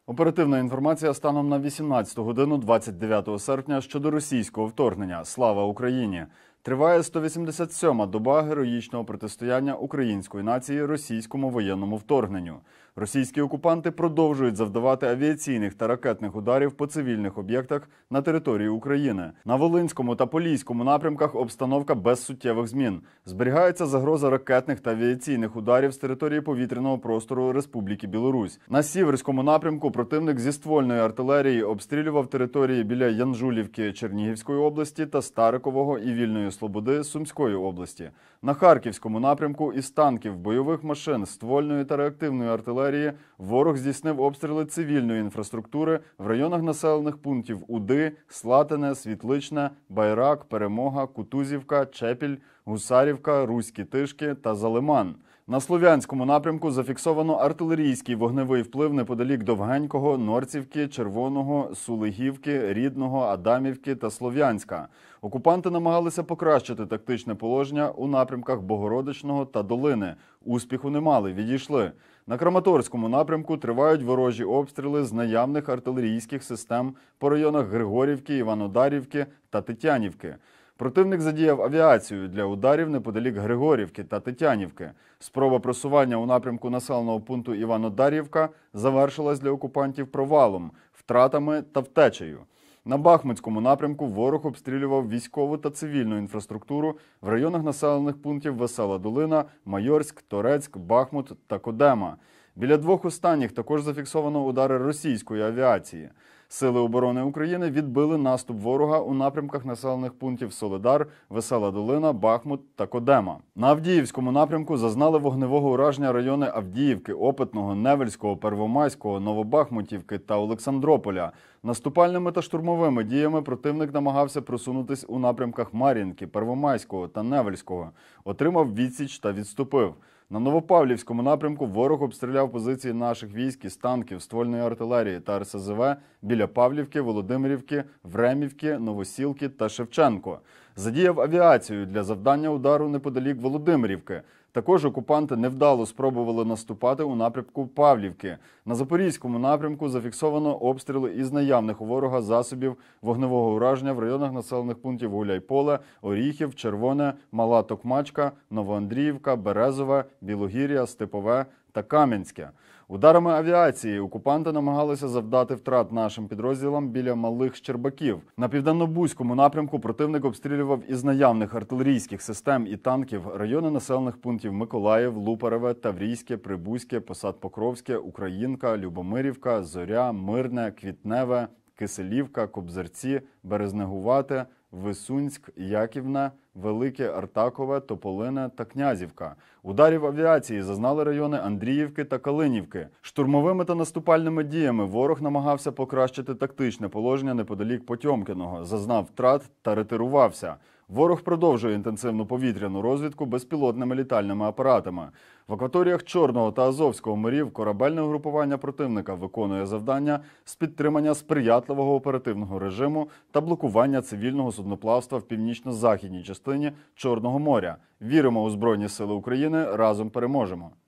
Оперативна інформація станом на 18 годину 29 серпня щодо російського вторгнення. Слава Україні! Триває 187-ма доба героїчного протистояння української нації російському воєнному вторгненню. Російські окупанти продовжують завдавати авіаційних та ракетних ударів по цивільних об'єктах на території України. На Волинському та Поліському напрямках обстановка без суттєвих змін. Зберігається загроза ракетних та авіаційних ударів з території повітряного простору Республіки Білорусь. На Сіверському напрямку противник зі ствольної артилерії обстрілював території біля Янжулівки Чернігівської області та Старикового і Вільної Слободи Сумської області. На Харківському напрямку із танків, бойових машин, ствольної та реактивної артилерії ворог здійснив обстріли цивільної інфраструктури в районах населених пунктів Уди, Слатине, Світличне, Байрак, Перемога, Кутузівка, Чепіль, Гусарівка, Руські Тишки та Залиман. На Слов'янському напрямку зафіксовано артилерійський вогневий вплив неподалік Довгенького, Норцівки, Червоного, Сулигівки, Рідного, Адамівки та Слов'янська. Окупанти намагалися покращити тактичне положення у напрямках Богородичного та Долини. Успіху не мали, відійшли. На Краматорському напрямку тривають ворожі обстріли з наявних артилерійських систем по районах Григорівки, Іванодарівки та Тетянівки. Противник задіяв авіацію для ударів неподалік Григорівки та Тетянівки. Спроба просування у напрямку населеного пункту Іванодарівка завершилась для окупантів провалом, втратами та втечею. На Бахмутському напрямку ворог обстрілював військову та цивільну інфраструктуру в районах населених пунктів Весела Долина, Майорськ, Торецьк, Бахмут та Кодема. Біля двох останніх також зафіксовано удари російської авіації. Сили оборони України відбили наступ ворога у напрямках населених пунктів Солидар, Весела Долина, Бахмут та Кодема. На Авдіївському напрямку зазнали вогневого ураження райони Авдіївки, Опитного, Невельського, Первомайського, Новобахмутівки та Олександрополя. Наступальними та штурмовими діями противник намагався просунутись у напрямках Мар'їнки, Первомайського та Невельського. Отримав відсіч та відступив. На Новопавлівському напрямку ворог обстріляв позиції наших військ із танків, ствольної артилерії та РСЗВ біля Павлівки, Володимирівки, Времівки, Новосілки та Шевченко. Задіяв авіацію для завдання удару неподалік Володимирівки. Також окупанти невдало спробували наступати у напрямку Павлівки. На Запорізькому напрямку зафіксовано обстріли із наявних у ворога засобів вогневого ураження в районах населених пунктів Гуляйполе, Оріхів, Червоне, Мала Токмачка, Новоандріївка, Березове, Білогір'я, Степове та Кам'янське. Ударами авіації окупанти намагалися завдати втрат нашим підрозділам біля Малих Щербаків. На Південнобузькому напрямку противник обстрілював із наявних артилерійських систем і танків райони населених пунктів Миколаїв, Лупареве, Таврійське, Прибузьке, Посад-Покровське, Українка, Любомирівка, Зоря, Мирне, Квітневе, Киселівка, Кобзарці, Березнегувате, Висунськ, Яківне, Велике Артакове, Тополине та Князівка. Ударів авіації зазнали райони Андріївки та Калинівки. Штурмовими та наступальними діями ворог намагався покращити тактичне положення неподалік Потьомкіного, зазнав втрат та ретирувався. Ворог продовжує інтенсивну повітряну розвідку безпілотними літальними апаратами. В акваторіях Чорного та Азовського морів корабельне угрупування противника виконує завдання з підтримання сприятливого оперативного режиму та блокування цивільного судноплавства в північно-західній частині Чорного моря. Віримо у Збройні Сили України, разом переможемо!